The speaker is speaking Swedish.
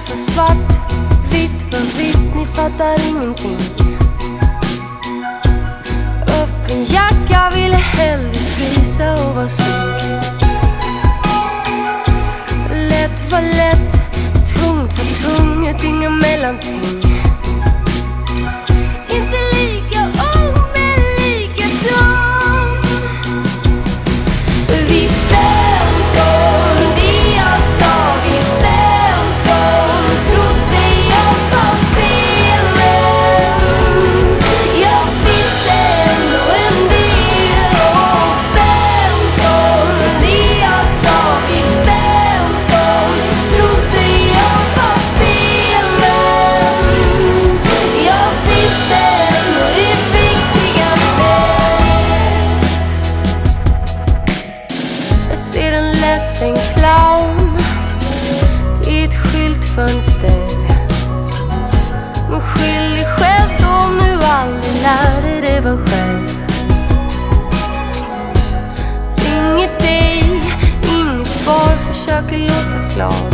för svart, vitt för vitt, ni fattar ingenting. Öppen jacka, ville hellre frysa och vara snygg. Lätt var lätt, tungt var tungt, inga mellanting. Inte lika ung men lika dum. Vi 15, det jag sa, vi 15. Trodde jag var fel, men jag visste ändå en del. Och 15, det jag sa, vi 15. Trodde jag var fel, men jag visste ändå det viktigaste. Jag ser en ledsen clown i ett skyltfönster. Men skyll dig själv då om du aldrig lärde dig vara själv. Inget dig, inget svar, försöker låta glad.